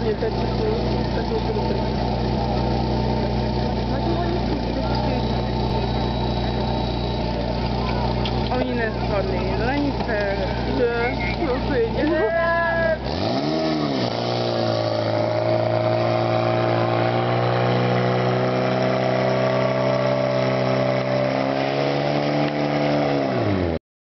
Нет, это супер. Ogni ne sto lì, non è fair. Cioè, non fai